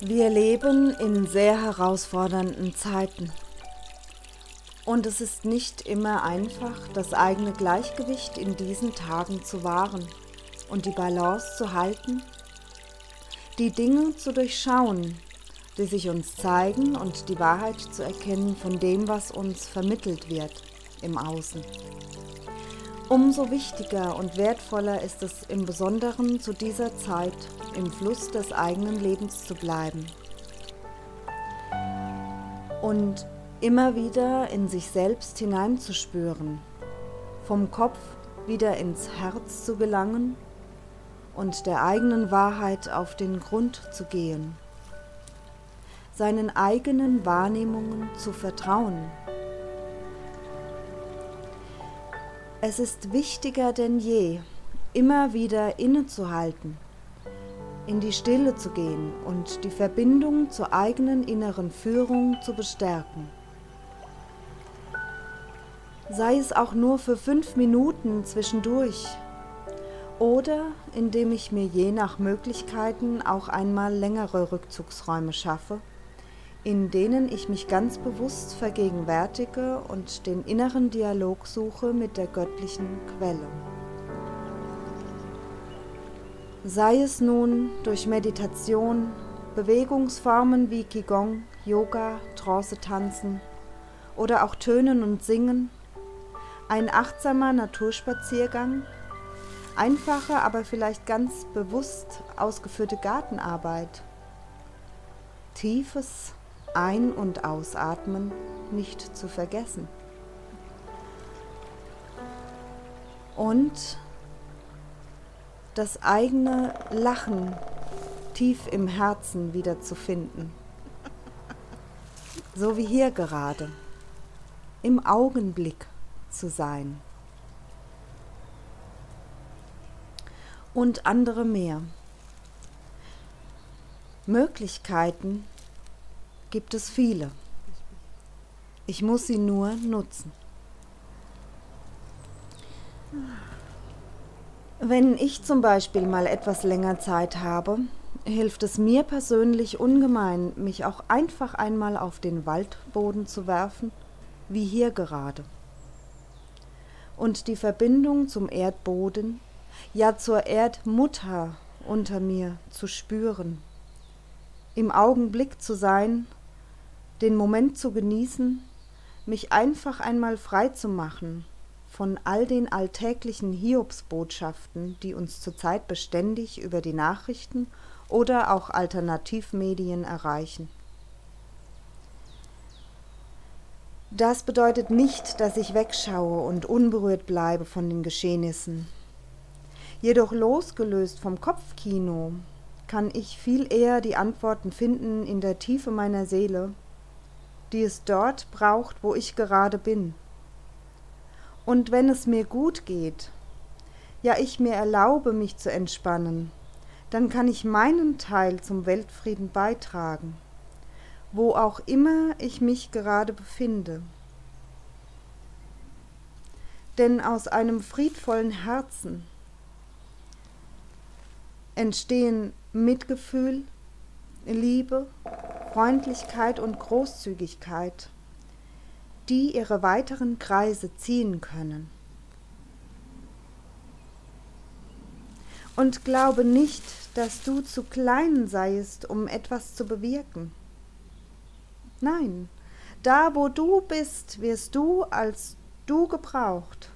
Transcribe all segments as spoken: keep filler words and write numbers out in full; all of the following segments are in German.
Wir leben in sehr herausfordernden Zeiten. Und es ist nicht immer einfach, das eigene Gleichgewicht in diesen Tagen zu wahren und die Balance zu halten, die Dinge zu durchschauen, die sich uns zeigen und die Wahrheit zu erkennen von dem, was uns vermittelt wird im Außen. Umso wichtiger und wertvoller ist es im Besonderen zu dieser Zeit im Fluss des eigenen Lebens zu bleiben und immer wieder in sich selbst hineinzuspüren, vom Kopf wieder ins Herz zu gelangen und der eigenen Wahrheit auf den Grund zu gehen, seinen eigenen Wahrnehmungen zu vertrauen. Es ist wichtiger denn je, immer wieder innezuhalten, in die Stille zu gehen und die Verbindung zur eigenen inneren Führung zu bestärken. Sei es auch nur für fünf Minuten zwischendurch oder indem ich mir je nach Möglichkeiten auch einmal längere Rückzugsräume schaffe, in denen ich mich ganz bewusst vergegenwärtige und den inneren Dialog suche mit der göttlichen Quelle. Sei es nun durch Meditation, Bewegungsformen wie Qigong, Yoga, Trance-Tanzen oder auch Tönen und Singen, ein achtsamer Naturspaziergang, einfache, aber vielleicht ganz bewusst ausgeführte Gartenarbeit, tiefes Ein- und Ausatmen nicht zu vergessen. Und das eigene Lachen tief im Herzen wiederzufinden. So wie hier gerade, im Augenblick zu sein. Und andere mehr. Möglichkeiten gibt es viele. Ich muss sie nur nutzen. Wenn ich zum Beispiel mal etwas länger Zeit habe, hilft es mir persönlich ungemein, mich auch einfach einmal auf den Waldboden zu werfen, wie hier gerade. Und die Verbindung zum Erdboden, ja zur Erdmutter unter mir zu spüren, im Augenblick zu sein, den Moment zu genießen, mich einfach einmal frei zu machen von all den alltäglichen Hiobsbotschaften, die uns zurzeit beständig über die Nachrichten oder auch Alternativmedien erreichen. Das bedeutet nicht, dass ich wegschaue und unberührt bleibe von den Geschehnissen. Jedoch losgelöst vom Kopfkino kann ich viel eher die Antworten finden in der Tiefe meiner Seele, die es dort braucht, wo ich gerade bin. Und wenn es mir gut geht, ja ich mir erlaube, mich zu entspannen, dann kann ich meinen Teil zum Weltfrieden beitragen, wo auch immer ich mich gerade befinde. Denn aus einem friedvollen Herzen entstehen Mitgefühl, Liebe, Freundlichkeit und Großzügigkeit, die ihre weiteren Kreise ziehen können. Und glaube nicht, dass du zu klein seiest, um etwas zu bewirken. Nein, da wo du bist, wirst du als du gebraucht.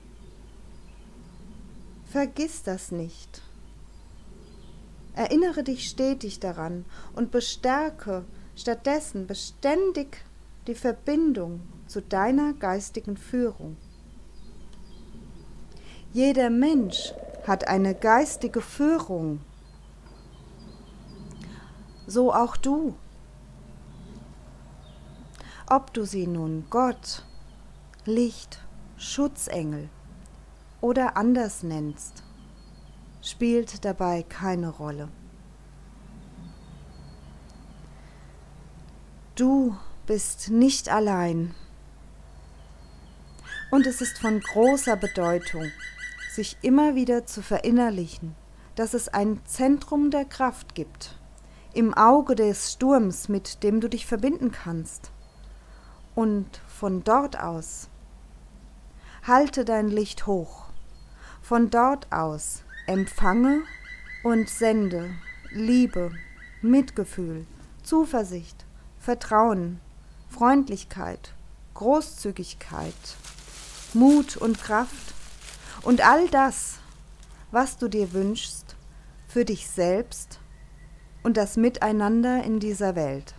Vergiss das nicht. Erinnere dich stetig daran und bestärke stattdessen beständig die Verbindung zu deiner geistigen Führung. Jeder Mensch hat eine geistige Führung, so auch du. Ob du sie nun Gott, Licht, Schutzengel oder anders nennst, spielt dabei keine Rolle. Du bist nicht allein. Und es ist von großer Bedeutung, sich immer wieder zu verinnerlichen, dass es ein Zentrum der Kraft gibt, im Auge des Sturms, mit dem du dich verbinden kannst. Und von dort aus halte dein Licht hoch. Von dort aus empfange und sende Liebe, Mitgefühl, Zuversicht, Vertrauen, Freundlichkeit, Großzügigkeit, Mut und Kraft und all das, was du dir wünschst, für dich selbst und das Miteinander in dieser Welt.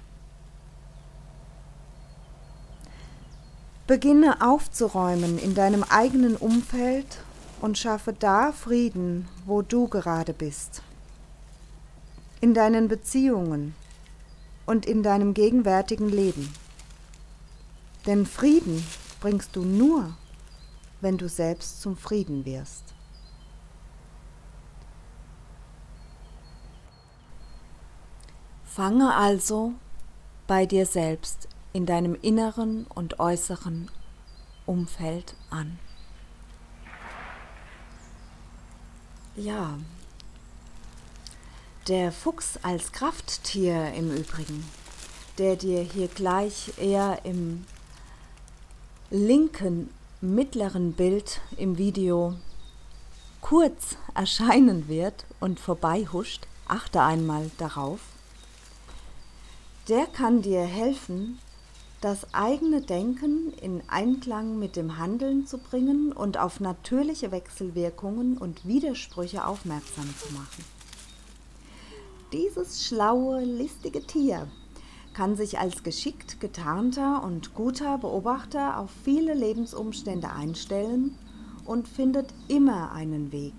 Beginne aufzuräumen in deinem eigenen Umfeld und schaffe da Frieden, wo du gerade bist. In deinen Beziehungen und in deinem gegenwärtigen Leben. Denn Frieden bringst du nur, wenn du selbst zum Frieden wirst. Fange also bei dir selbst in deinem inneren und äußeren Umfeld an. Ja, der Fuchs als Krafttier im Übrigen, der dir hier gleich eher im linken mittleren Bild im Video kurz erscheinen wird und vorbeihuscht, achte einmal darauf, der kann dir helfen, das eigene Denken in Einklang mit dem Handeln zu bringen und auf natürliche Wechselwirkungen und Widersprüche aufmerksam zu machen. Dieses schlaue, listige Tier kann sich als geschickt getarnter und guter Beobachter auf viele Lebensumstände einstellen und findet immer einen Weg.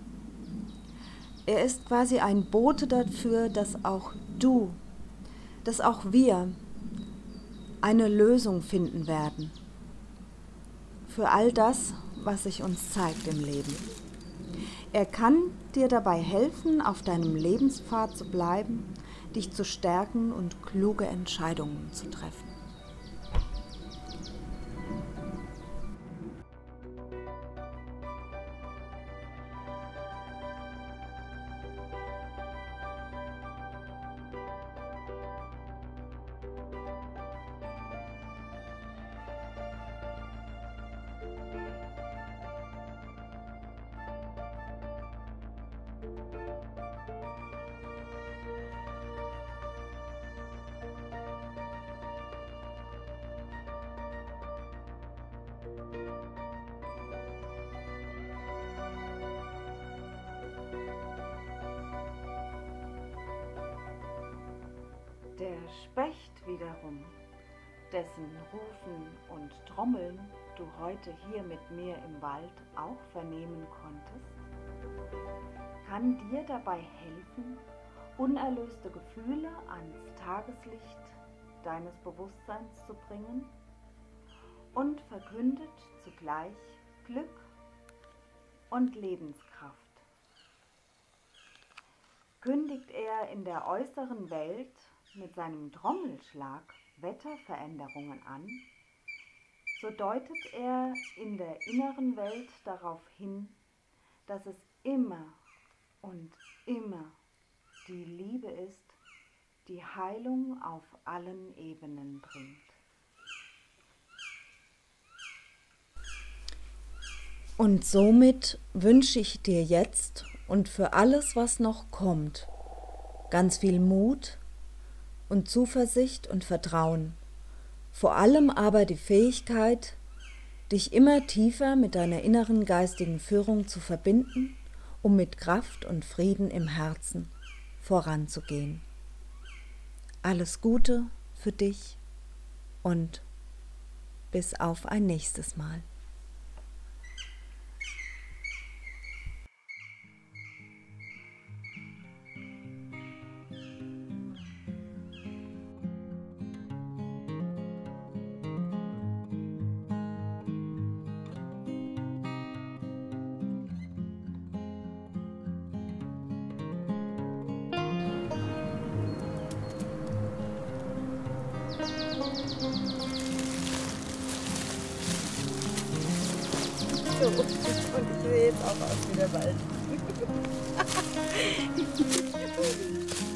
Er ist quasi ein Bote dafür, dass auch du, dass auch wir eine Lösung finden werden für all das, was sich uns zeigt im Leben. Er kann dir dabei helfen, auf deinem Lebenspfad zu bleiben, dich zu stärken und kluge Entscheidungen zu treffen. Der Specht wiederum, dessen Rufen und Trommeln du heute hier mit mir im Wald auch vernehmen konntest, kann dir dabei helfen, unerlöste Gefühle ans Tageslicht deines Bewusstseins zu bringen und verkündet zugleich Glück und Lebenskraft. Kündigt er in der äußeren Welt mit seinem Trommelschlag Wetterveränderungen an, so deutet er in der inneren Welt darauf hin, dass es immer und immer die Liebe ist, die Heilung auf allen Ebenen bringt. Und somit wünsche ich dir jetzt und für alles, was noch kommt, ganz viel Mut und Zuversicht und Vertrauen, vor allem aber die Fähigkeit, dich immer tiefer mit deiner inneren geistigen Führung zu verbinden, um mit Kraft und Frieden im Herzen voranzugehen. Alles Gute für dich und bis auf ein nächstes Mal. So, und ich sehe jetzt auch aus wie der Wald.